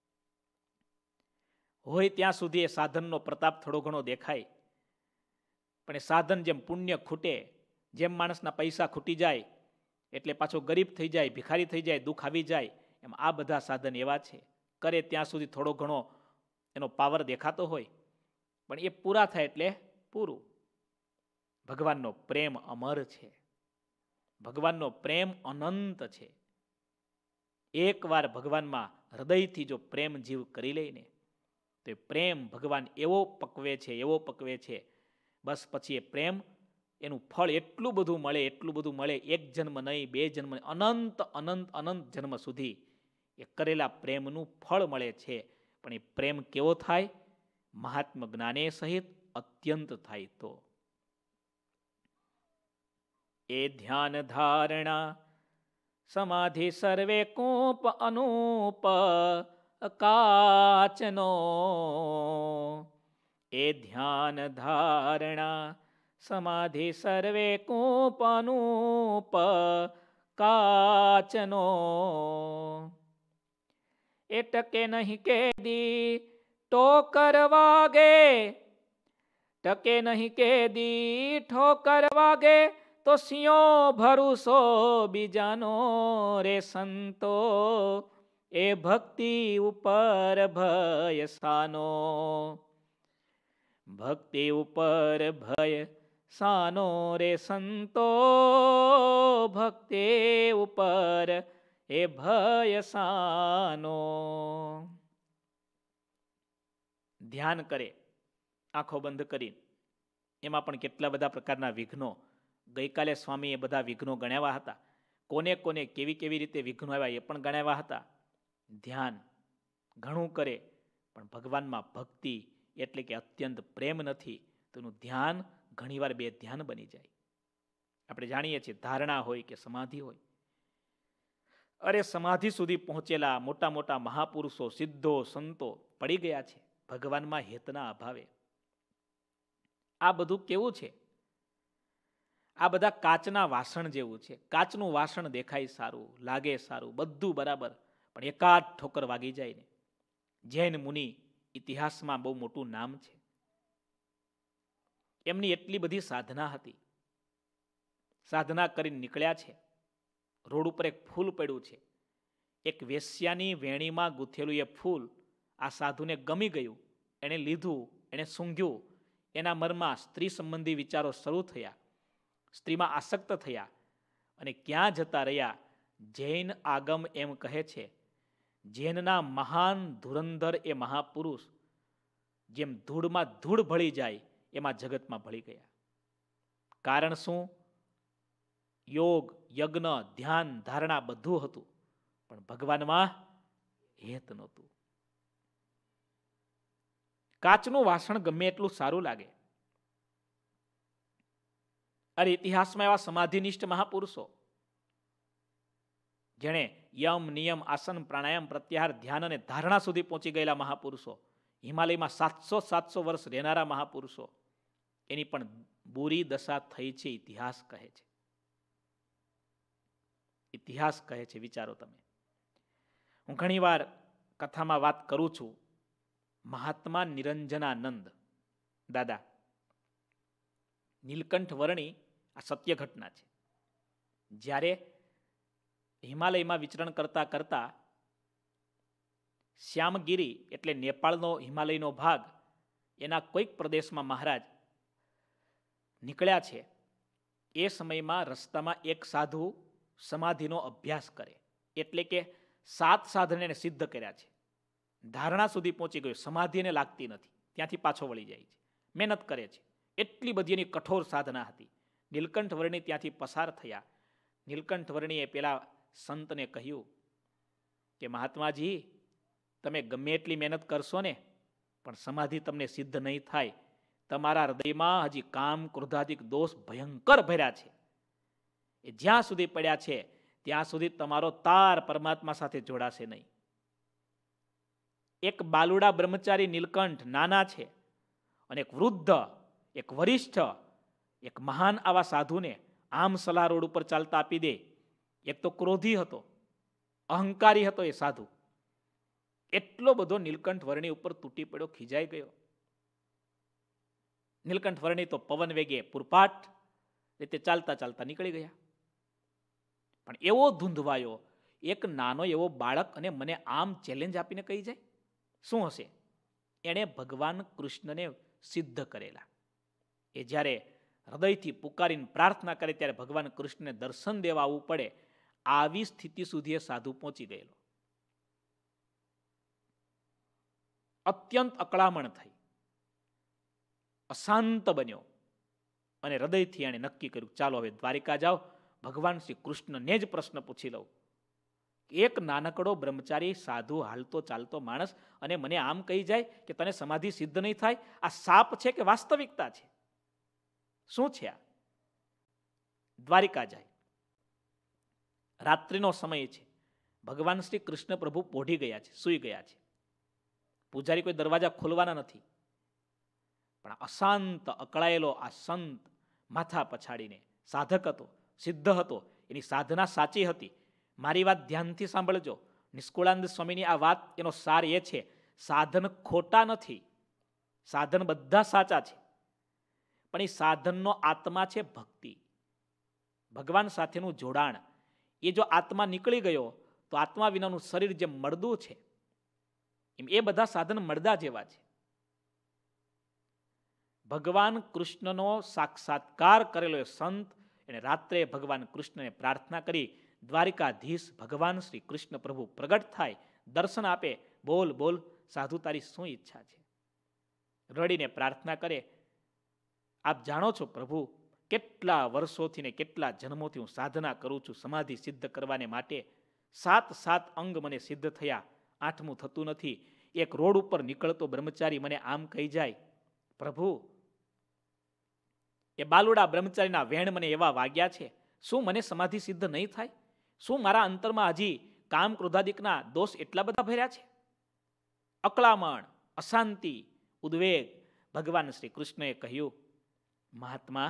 હોય ત્યાં સુધી એ સાધનનો પ્રતાપ થોડો ઘણો દેખાય, પણ એ સાધન જેમ પુણ્ય ખૂટે, જેમ માણસના પૈસા ખૂટી જાય એટલે પાછો ગરીબ થઈ જાય, ભિખારી થઈ જાય, દુઃખ આવી જાય, એમ આ બધા સાધન એવા છે. કરે ત્યાં સુધી થોડો ઘણો એનો પાવર દેખાતો હોય, પણ એ પૂરા થાય એટલે પૂરું. ભગવાનનો પ્રેમ અમર છે, ભગવાનનો પ્રેમ અનંત છે. એકવાર ભગવાનમાં હૃદયથી જો પ્રેમ જીવ કરી લઈને, તો એ પ્રેમ ભગવાન એવો પકવે છે, બસ પછી એ પ્રેમ, એનું ફળ એટલું બધું મળે, એક જન્મ નહીં, 2 જન્મ નહીં, અનંત અનંત અનંત જન્મ સુધી એ કરેલા પ્રેમનું ફળ મળે છે. પણ એ પ્રેમ કેવો થાય? મહાત્મ જ્ઞાને સહિત અત્યંત થાય તો. એ ધ્યાન ધારણા સમાધિ સર્વે કૂપ અનૂપ કાચનો. એ ધ્યાન ધારણા સમાધિ સર્વે કૂપ અનૂપ કાચનો. એ ટકે નહીં કેદી ટોકર વાગે, ટકે નહીં કેદી ઠોકર વાગે, તો સિંયો ભરૂસો બીજાનો રે સંતો. એ ભક્તિ ઉપર ભય સાનો, ભક્તિ ઉપર ભય સાનો રે સંતો. ભક્તિ ઉપર એ ભય સાનો. ધ્યાન કરે આંખો બંધ કરી, એમાં પણ કેટલા બધા પ્રકારના વિઘ્નો. ગઈકાલે સ્વામીએ બધા વિઘ્નો ગણાવ્યા હતા. કોને કોને કેવી કેવી રીતે વિઘ્નો આવ્યા એ પણ ગણાવ્યા હતા. ધ્યાન ઘણું કરે પણ ભગવાનમાં ભક્તિ એટલે કે અત્યંત પ્રેમ નથી તો એનું ધ્યાન ઘણીવાર બે ધ્યાન બની જાય. આપણે જાણીએ છીએ ધારણા હોય કે સમાધિ હોય. અરે સમાધિ સુધી પહોંચેલા મોટા મોટા મહાપુરુષો, સિદ્ધો, સંતો પડી ગયા છે ભગવાનમાં હેતના અભાવે. આ બધું કેવું છે? આ બધા કાચના વાસણ જેવું છે. કાચનું વાસણ દેખાય સારું, લાગે સારું, બધું બરાબર, પણ એકાદ ઠોકર વાગી જાય ને. જૈન મુનિ ઇતિહાસમાં બહુ મોટું નામ છે. એમની એટલી બધી સાધના હતી. સાધના કરીને નીકળ્યા છે. રોડ ઉપર એક ફૂલ પડ્યું છે. એક વેશ્યાની વેણીમાં ગૂંથેલું એ ફૂલ આ સાધુને ગમી ગયું. એણે લીધું, એણે સૂંઘ્યું. એના મનમાં સ્ત્રી સંબંધી વિચારો શરૂ થયા. સ્ત્રીમાં આસક્ત થયા અને ક્યાં જતા રહ્યા? જૈન આગમ એમ કહે છે, જૈનના મહાન ધુરંધર એ મહાપુરુષ જેમ ધૂળમાં ધૂળ ભળી જાય એમાં જગતમાં ભળી ગયા. કારણ શું? યોગ, યજ્ઞ, ધ્યાન, ધારણા બધું હતું, પણ ભગવાનમાં હેત નહોતું. કાચનું વાસણ ગમે એટલું સારું લાગે. અરે ઇતિહાસમાં એવા સમાધિનિષ્ઠ મહાપુરુષો જેણે યમ, નિયમ, આસન, પ્રાણાયામ, પ્રત્યાહાર, ધ્યાન અને ધારણા સુધી પહોંચી ગયેલા મહાપુરુષો, હિમાલયમાં 700 વર્ષ રહેનારા મહાપુરુષો, એની પણ બુરી દશા થઈ છે. ઇતિહાસ કહે છે. ઇતિહાસ કહે છે. વિચારો તમે. હું ઘણીવાર કથામાં વાત કરું છું. મહાત્મા નિરંજનાનંદ દાદા નીલકંઠ વર્ણી આ સત્ય ઘટના છે. જ્યારે હિમાલયમાં વિચરણ કરતા કરતા શ્યામગીરી એટલે નેપાળનો હિમાલયનો ભાગ, એના કોઈક પ્રદેશમાં મહારાજ નીકળ્યા છે. એ સમયમાં રસ્તામાં એક સાધુ સમાધિનો અભ્યાસ કરે, એટલે કે 7 સાધન એને સિદ્ધ કર્યા છે. ધારણા સુધી પહોંચી ગયો, સમાધિ એને લાગતી નથી, ત્યાંથી પાછો વળી જાય છે, મહેનત કરે છે. એટલી બધી એની કઠોર સાધના હતી. નીલકંઠ વર્ણી ત્યાંથી પસાર થયા. નીલકંઠ વર્ણીએ પેલા સંતને કહ્યું કે મહાત્માજી, તમે ગમે એટલી મહેનત કરશો ને પણ સમાધિ તમને સિદ્ધ નહીં થાય. તમારા હૃદયમાં હજી કામ, ક્રોધાદિક દોષ ભયંકર ભર્યા છે. એ જ્યાં સુધી પડ્યા છે ત્યાં સુધી તમારો તાર પરમાત્મા સાથે જોડાશે નહીં. એક બાલુડા બ્રહ્મચારી નીલકંઠ નાના છે અને એક વૃદ્ધ, એક વરિષ્ઠ, એક મહાન આવા સાધુને આમ સલાહ રોડ ઉપર ચાલતા આપી દે. એક તો ક્રોધી હતો, અહંકારી હતો એ સાધુ. એટલો બધો નીલકંઠ વર્ણી ઉપર તૂટી પડ્યો, ખીજાઈ ગયો. નીલકંઠ વર્ણી તો પવન વેગે પૂરપાટ રીતે ચાલતા ચાલતા નીકળી ગયા. પણ એવો ધૂંધવાયો, એક નાનો એવો બાળક અને મને આમ ચેલેન્જ આપીને કહી જાય, શું હશે? એણે ભગવાન કૃષ્ણને સિદ્ધ કરેલા. એ જ્યારે હૃદયથી પુકારીને પ્રાર્થના કરે ત્યારે ભગવાન કૃષ્ણને દર્શન દેવા આવવું પડે, આવી સ્થિતિ સુધી એ સાધુ પહોંચી ગયેલો. અત્યંત અકળામણ થઈ, અશાંત બન્યો અને હૃદયથી એણે નક્કી કર્યું, ચાલો હવે દ્વારિકા જાઓ, ભગવાન શ્રી કૃષ્ણને જ પ્રશ્ન પૂછી લઉં. એક નાનકડો બ્રહ્મચારી સાધુ, હાલતો ચાલતો માણસ, અને મને આમ કહી જાય કે તને સમાધિ સિદ્ધ નહીં થાય. આ સાપ છે કે વાસ્તવિકતા છે? શું છે આ? દ્વારિકા જાય. રાત્રિનો સમય છે. ભગવાન શ્રી કૃષ્ણ પ્રભુ પોઢી ગયા છે, સૂઈ ગયા છે. પૂજારી કોઈ દરવાજા ખોલવાના નથી. પણ અશાંત અકળાયેલો આ સંત માથા પછાડીને, સાધક હતો, સિદ્ધ હતો, એની સાધના સાચી હતી. મારી વાત ધ્યાનથી સાંભળજો. નિષ્કુળાનંદ સ્વામીની આ વાત, એનો સાર એ છે, સાધન ખોટા નથી, સાધન બધા સાચા છે. પણ એ સાધનનો આત્મા છે ભક્તિ, ભગવાન સાથેનું જોડાણ. એ જો આત્મા નીકળી ગયો તો આત્મા વિનાનું શરીર જે મળદું છે, એમ એ બધા સાધન મળદા જેવા છે. ભગવાન કૃષ્ણનો સાક્ષાત્કાર કરેલો એ સંત એને રાત્રે ભગવાન કૃષ્ણને પ્રાર્થના કરી, દ્વારિકાધીશ ભગવાન શ્રી કૃષ્ણ પ્રભુ પ્રગટ થાય, દર્શન આપે. બોલ બોલ સાધુ, તારી શું ઈચ્છા છે? રડીને પ્રાર્થના કરે, આપ જાણો છો પ્રભુ, કેટલા વર્ષોથી ને કેટલા જન્મોથી હું સાધના કરું છું સમાધિ સિદ્ધ કરવાને માટે. 7 અંગ મને સિદ્ધ થયા, 8મું થતું નથી. એક રોડ ઉપર નીકળતો બ્રહ્મચારી મને આમ કહી જાય, પ્રભુ એ બાલુડા બ્રહ્મચારીના વેણ મને એવા વાગ્યા છે, શું મને સમાધિ સિદ્ધ નહીં થાય? શું મારા અંતરમાં હજી કામ ક્રોધાદિકના દોષ એટલા બધા ભર્યા છે? અકળામણ, અશાંતિ, ઉદ્વેગ. ભગવાન શ્રી કૃષ્ણએ કહ્યું, મહાત્મા,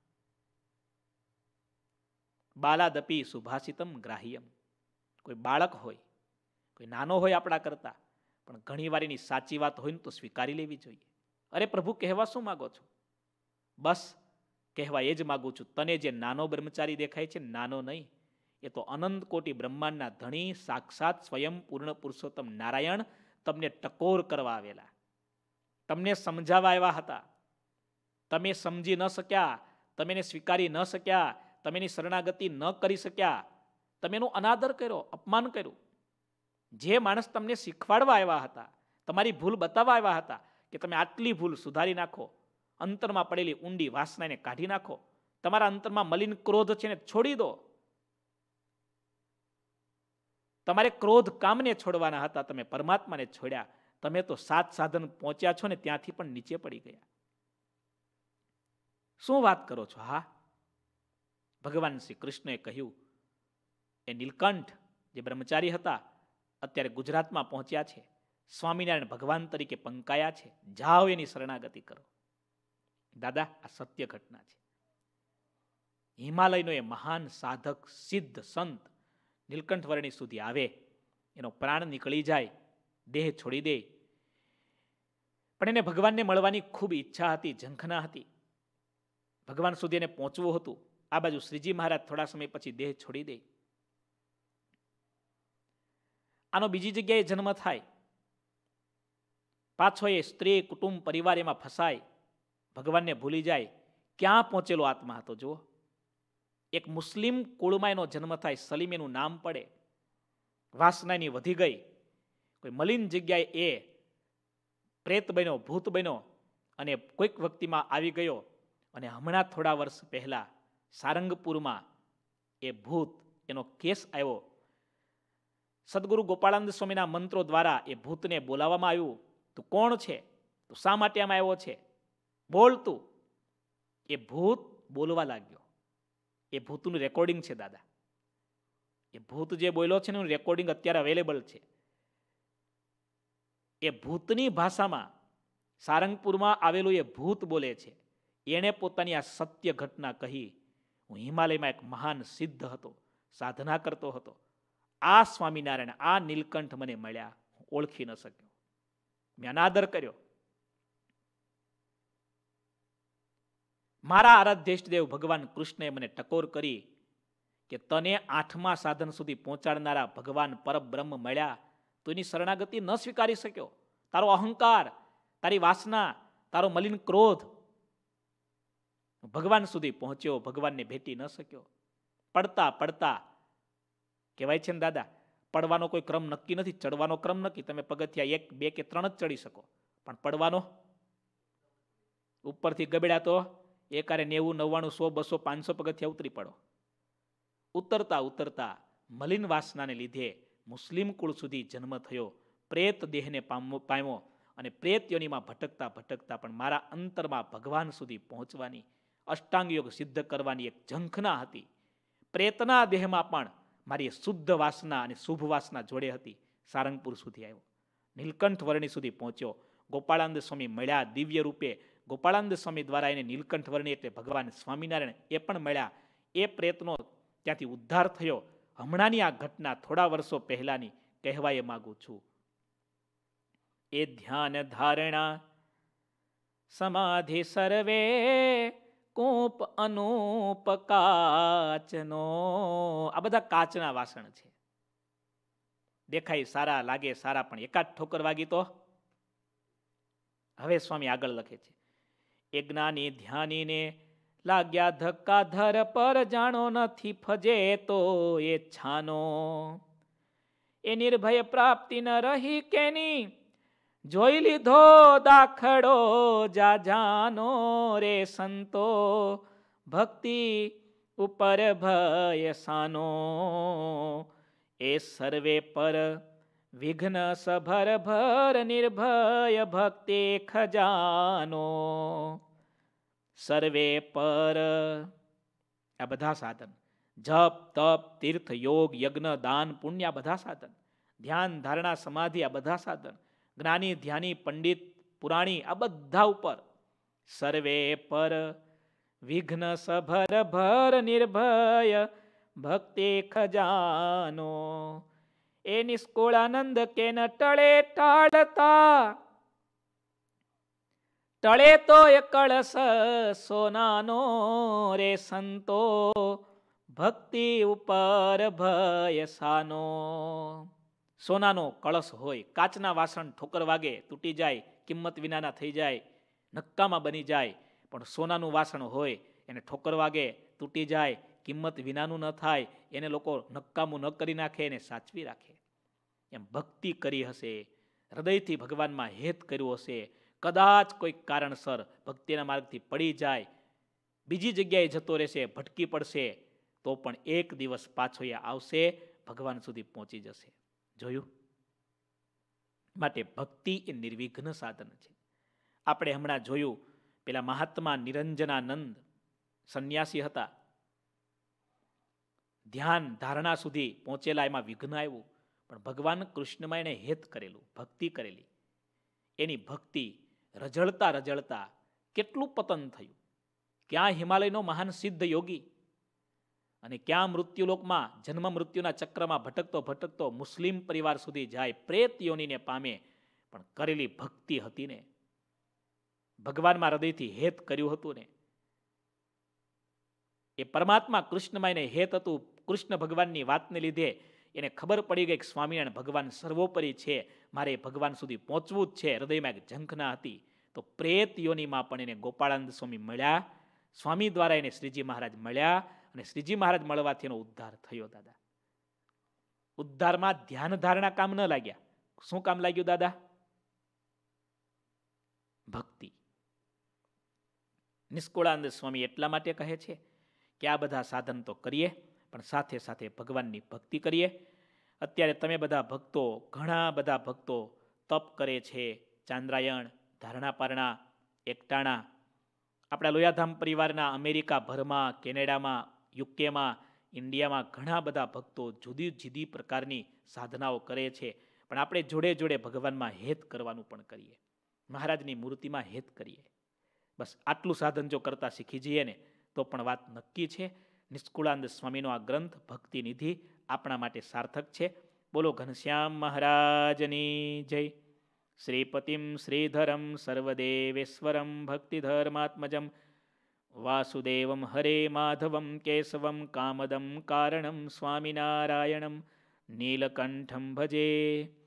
બાલાદપી સુભાષિતમ ગ્રાહ્યમ. કોઈ બાળક હોય, કોઈ નાનો હોય આપણા કરતા, પણ ઘણી વાર એની સાચી વાત હોય ને તો સ્વીકારી લેવી જોઈએ. અરે પ્રભુ, કહેવા શું માગો છો? બસ કહેવા એ જ માગું છું, તને જે નાનો બ્રહ્મચારી દેખાય છે, નાનો નહીં, એ તો અનંત કોટી બ્રહ્માંડના ધણી સાક્ષાત સ્વયં પૂર્ણ પુરુષોત્તમ નારાયણ તમને ટકોર કરવા આવેલા, તમને સમજાવવા આવ્યા હતા. તમે સમજી ન શક્યા, તમે એને સ્વીકારી ન શક્યા, તમે એની શરણાગતિ ન કરી શક્યા, તમે એનો અનાદર કર્યો, અપમાન કર્યું. જે માણસ તમને શીખવાડવા આવ્યા હતા, તમારી ભૂલ બતાવવા આવ્યા હતા કે તમે આટલી ભૂલ સુધારી નાખો, અંતરમાં પડેલી ઊંડી વાસનાને કાઢી નાખો, તમારા અંતરમાં મલિન ક્રોધ છે ને છોડી દો. તમારે ક્રોધ કામને છોડવાના હતા, તમે પરમાત્માને છોડ્યા. તમે તો 7 સાધન પહોંચ્યા છો ને ત્યાંથી પણ નીચે પડી ગયા. શું વાત કરો છો? હા, ભગવાન શ્રી કૃષ્ણએ કહ્યું, એ નીલકંઠ જે બ્રહ્મચારી હતા, અત્યારે ગુજરાતમાં પહોંચ્યા છે, સ્વામિનારાયણ ભગવાન તરીકે પંકાયા છે, જાઓ એની શરણાગતિ કરો. દાદા, આ સત્ય ઘટના છે. હિમાલયનો એ મહાન સાધક સિદ્ધ સંત નીલકંઠ વર્ણી સુધી આવે, એનો પ્રાણ નીકળી જાય, દેહ છોડી દે, પણ એને ભગવાનને મળવાની ખૂબ ઈચ્છા હતી, ઝંખના હતી. ભગવાન સુધી એને પહોંચવું હતું. આ બાજુ શ્રીજી મહારાજ થોડા સમય પછી દેહ છોડી દે. આનો બીજી જગ્યાએ જન્મ થાય, પાછો એ સ્ત્રી, કુટુંબ, પરિવાર એમાં ફસાય, ભગવાનને ભૂલી જાય. ક્યાં પહોંચેલો આત્મા હતો જુઓ. એક મુસ્લિમ કુળમાં એનો જન્મ થાય, સલીમ એનું નામ પડે. વાસનાની વધી ગઈ, કોઈ મલિન જગ્યાએ એ પ્રેત બન્યો, ભૂત બન્યો અને કોઈક વ્યક્તિમાં આવી ગયો. અને હમણાં થોડા વર્ષ પહેલા સારંગપુરમાં એ ભૂત, એનો કેસ આવ્યો. સદગુરુ ગોપાળાનંદ સ્વામીના મંત્રો દ્વારા એ ભૂતને બોલાવવામાં આવ્યું. તું કોણ છે? તું શા માટે આમાં આવ્યો છે? બોલતું. એ ભૂત બોલવા લાગ્યો. એ ભૂતનું રેકોર્ડિંગ છે દાદા. એ ભૂત જે બોલ્યો છે ને એનું રેકોર્ડિંગ અત્યારે અવેલેબલ છે. એ ભૂતની ભાષામાં સારંગપુરમાં આવેલું એ ભૂત બોલે છે. એણે પોતાની આ સત્ય ઘટના કહી, હું હિમાલયમાં એક મહાન સિદ્ધ હતો, સાધના કરતો હતો, આ સ્વામિનારાયણ, આ નીલકંઠ મને મળ્યા, હું ઓળખી ન શક્યો, મેં અનાદર કર્યો. મારા આરાધ્ય ભગવાન કૃષ્ણએ મને ટકોર કરી કે તને 8મા સાધન સુધી પહોંચાડનારા ભગવાન પરબ્રહ્મ મળ્યા, તો એની શરણાગતિ ન સ્વીકારી શક્યો. તારો અહંકાર, તારી વાસના, તારો મલિન ક્રોધ ભગવાન સુધી પહોંચ્યો, ભગવાનને ભેટી ન શક્યો. પડતા પડતા, કહેવાય છે ને દાદા, પડવાનો કોઈ ક્રમ નક્કી નથી, ચડવાનો ક્રમ નક્કી. તમે પગથિયા 1, 2 કે 3 જ ચડી શકો, પણ પડવાનો ઉપરથી ગબડ્યા તો એકારે 90, 90, 100, 200, 500 પગથિયા ઉતરી પડો. ઉતરતા ઉતરતા મલિન વાસનાને લીધે મુસ્લિમ કુળ સુધી જન્મ થયો, પ્રેત દેહને પામ્યો અને પ્રેત યોનિમાં ભટકતા ભટકતા પણ મારા અંતરમાં ભગવાન સુધી પહોંચવાની અષ્ટાંગ યોગ સિદ્ધ કરવાની એક ઝંખના હતી. પ્રેતના દેહમાં પણ મારી શુદ્ધ વાસના અને શુભ વાસના જોડે હતી. સારંગપુર સુધી આવ્યો, નીલકંઠ વર્ણી સુધી પહોંચ્યો. ગોપાળાનંદ સ્વામી મળ્યા દિવ્ય રૂપે. ગોપાળાનંદ સ્વામી દ્વારા એને નીલકંઠ વર્ણી એટલે ભગવાન સ્વામિનારાયણ એ પણ મળ્યા. એ પ્રેતનો ત્યાંથી ઉદ્ધાર થયો. હમણાંની આ ઘટના થોડા વર્ષો પહેલાની કહેવાય માંગુ છું. એ ધ્યાન ધારણા સમાધિ સર્વે કૂપ અનૂપ કાચનો. આ બધા કાચના વાસણ છે. દેખાય સારા, લાગે સારા, પણ એકાદ ઠોકર વાગી તો. હવે સ્વામી આગળ લખે છે, એ જ્ઞાની ધ્યાનીને લાગ્યા ધક્કા ધર પર જાણો નથી ફજે તો એ છાનો. એ નિર્ભય પ્રાપ્તિ ન રહી કેની જોઈ લીધો દાખડો જા જાનો રે સંતો ભક્તિ ઉપર ભય સાનો. એ સર્વે પર વિઘ્ન સભર ભર નિર્ભય ભક્તિ ખજાનો. સર્વે પર આ બધા સાધન, જપ તપ તીર્થ યોગ યજ્ઞ દાન પુણ્ય આ બધા સાધન, ધ્યાન ધારણા સમાધિ આ બધા સાધન, જ્ઞાની ધ્યાની પંડિત પુરાણી આ બધા ઉપર સર્વે પર વિઘ્ન સભર ભર નિર્ભય ભક્તિ ખજાનો. એ નિષ્કુળાનંદ કે ન ટળે ટાળતા ટળે તો એ કળશ સોનાનો રે સંતો ભક્તિ ઉપર ભય સાનો. સોનાનો કળશ હોય, કાચના વાસણ ઠોકર વાગે તૂટી જાય, કિંમત વિનાના થઈ જાય, નક્કામાં બની જાય. પણ સોનાનું વાસણ હોય, એને ઠોકર વાગે તૂટી જાય, કિંમત વિનાનું ન થાય, એને લોકો નક્કામું ન કરી નાખે, એને સાચવી રાખે. એમ ભક્તિ કરી હશે, હૃદયથી ભગવાનમાં હેત કર્યું હશે, કદાચ કોઈક કારણસર ભક્તિના માર્ગથી પડી જાય, બીજી જગ્યાએ જતો રહેશે, ભટકી પડશે, તો પણ એક દિવસ પાછો એ આવશે, ભગવાન સુધી પહોંચી જશે. જોયું? માટે ભક્તિ એ નિર્વિઘ્ન સાધન છે. આપણે હમણાં જોયું, પેલા મહાત્મા નિરંજનાનંદ સંન્યાસી હતા, ધ્યાન ધારણા સુધી પહોંચેલા, એમાં વિઘ્ન આવ્યું, પણ ભગવાન કૃષ્ણમાં એને હેત કરેલું, ભક્તિ કરેલી. એની ભક્તિ રજળતા રજળતા કેટલું પતન થયું. ક્યાં હિમાલયનો મહાન સિદ્ધ યોગી અને ક્યાં મૃત્યુલોકમાં જન્મ મૃત્યુના ચક્રમાં ભટકતો ભટકતો મુસ્લિમ પરિવાર સુધી જાય, પ્રેત યોનીને પામે, પણ કરેલી ભક્તિ હતી ને, ભગવાનમાં હૃદયથી હેત કર્યું હતું ને, એ પરમાત્મા કૃષ્ણમાં એને હેત હતું. કૃષ્ણ ભગવાનની વાતને લીધે એને ખબર પડી ગઈ કે સ્વામિનારાયણ ભગવાન સર્વોપરી છે, મારે ભગવાન સુધી પહોંચવું જ છે. હૃદયમાં એક ઝંખના હતી. તો પ્રેત યોનીમાં પણ એને ગોપાળાનંદ સ્વામી મળ્યા, સ્વામી દ્વારા એને શ્રીજી મહારાજ મળ્યા, અને શ્રીજી મહારાજ મળવાથી એનો ઉદ્ધાર થયો. દાદા, ઉદ્ધારમાં ધ્યાન ધારણા કામ ન લાગ્યા. શું કામ લાગ્યું દાદા? ભક્તિ. નિષ્કુળાનંદ સ્વામી એટલા માટે કહે છે કે આ બધા સાધન તો કરીએ, પણ સાથે સાથે ભગવાનની ભક્તિ કરીએ. અત્યારે તમે બધા ભક્તો, ઘણા બધા ભક્તો તપ કરે છે, ચાંદ્રાયણ, ધારણાપારણા, એકટાણા. આપણા લોયાધામ પરિવારના અમેરિકા ભરમાં, કેનેડામાં, યુકેમાં, ઇન્ડિયામાં ઘણા બધા ભક્તો જુદી જુદી પ્રકારની સાધનાઓ કરે છે. પણ આપણે જોડે જોડે ભગવાનમાં હેત કરવાનું પણ કરીએ, મહારાજની મૂર્તિમાં હેત કરીએ. બસ આટલું સાધન જો કરતા શીખી જઈએ ને, તો પણ વાત નક્કી છે. નિષ્કુળાનંદ સ્વામીનો આ ગ્રંથ ભક્તિ નિધિ આપણા માટે સાર્થક છે. બોલો ઘનશ્યામ મહારાજની જય. શ્રીપતિમ શ્રીધરમ સર્વદેવેશ્વરમ ભક્તિધર્માત્મજમ વાસુદેવમ હરે માધવમ કેશવમ કામદમ કારણમ સ્વામિનારાયણમ નીલકંઠમ ભજે.